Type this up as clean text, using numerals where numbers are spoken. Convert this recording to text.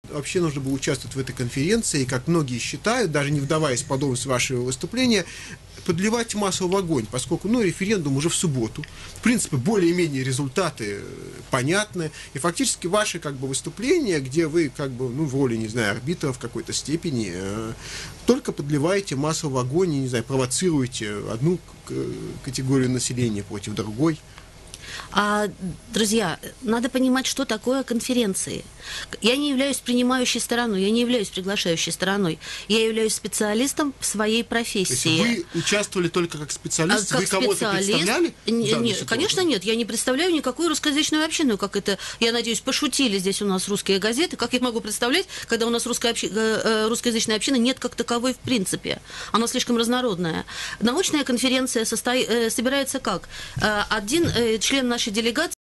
вообще нужно было участвовать в этой конференции, и, как многие считают, даже не вдаваясь в подробности вашего выступления, подливать масло в огонь, поскольку, референдум уже в субботу. В принципе, более-менее результаты понятны, и фактически ваши, выступления, где вы, в роли, не знаю, арбитра в какой-то степени, только подливаете масло в огонь и, не знаю, провоцируете одну категорию населения против другой. Друзья, надо понимать, что такое конференции. Я не являюсь принимающей стороной, я не являюсь приглашающей стороной. Я являюсь специалистом в своей профессии. То есть вы участвовали только как специалист? Вы кого-то представляли? Нет, конечно, нет. Я не представляю никакую русскоязычную общину, как это, я надеюсь, пошутили здесь у нас русские газеты. Как я могу представлять, когда у нас русскоязычная община нет как таковой в принципе? Она слишком разнородная. Научная конференция собирается как? Один член нашей делегации